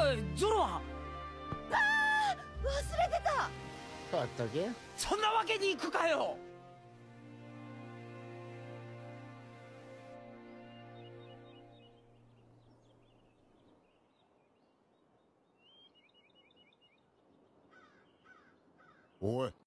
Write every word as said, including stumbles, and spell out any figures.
ジョロは。 ああ、忘れてた。 어떡해? そんなわけにいくかよ。 おい